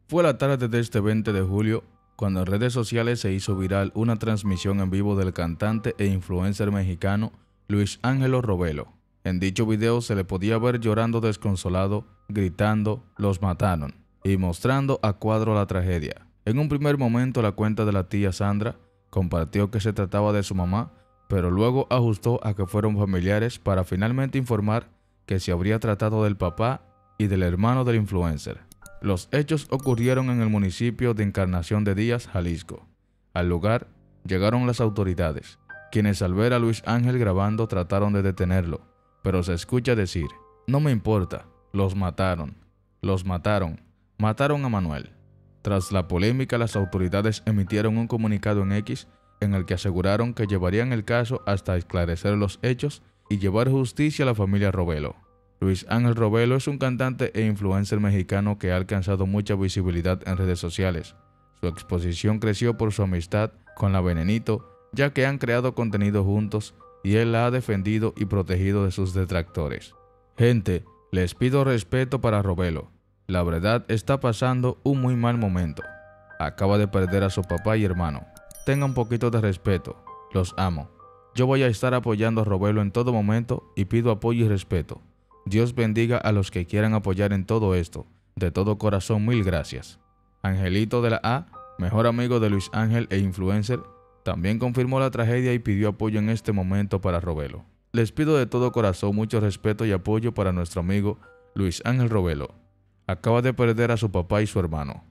Fue la tarde de este 20 de julio cuando en redes sociales se hizo viral una transmisión en vivo del cantante e influencer mexicano Luis Ángel Robelo. En dicho video se le podía ver llorando desconsolado, gritando "los mataron" y mostrando a cuadro la tragedia. En un primer momento la cuenta de la tía Sandra compartió que se trataba de su mamá, pero luego ajustó a que fueron familiares para finalmente informar que se habría tratado del papá y del hermano del influencer. Los hechos ocurrieron en el municipio de Encarnación de Díaz, Jalisco. Al lugar llegaron las autoridades, quienes al ver a Luis Ángel grabando trataron de detenerlo, pero se escucha decir: "No me importa, los mataron, mataron a Manuel". Tras la polémica, las autoridades emitieron un comunicado en X en el que aseguraron que llevarían el caso hasta esclarecer los hechos y llevar justicia a la familia Robelo. Luis Ángel Robelo es un cantante e influencer mexicano que ha alcanzado mucha visibilidad en redes sociales. Su exposición creció por su amistad con la Venenito, ya que han creado contenido juntos y él la ha defendido y protegido de sus detractores. Gente, les pido respeto para Robelo. La verdad está pasando un muy mal momento. Acaba de perder a su papá y hermano. Tenga un poquito de respeto. Los amo. Yo voy a estar apoyando a Robelo en todo momento y pido apoyo y respeto. Dios bendiga a los que quieran apoyar en todo esto. De todo corazón, mil gracias. Angelito de la A, mejor amigo de Luis Ángel e influencer, también confirmó la tragedia y pidió apoyo en este momento para Robelo. Les pido de todo corazón mucho respeto y apoyo para nuestro amigo Luis Ángel Robelo. Acaba de perder a su papá y su hermano.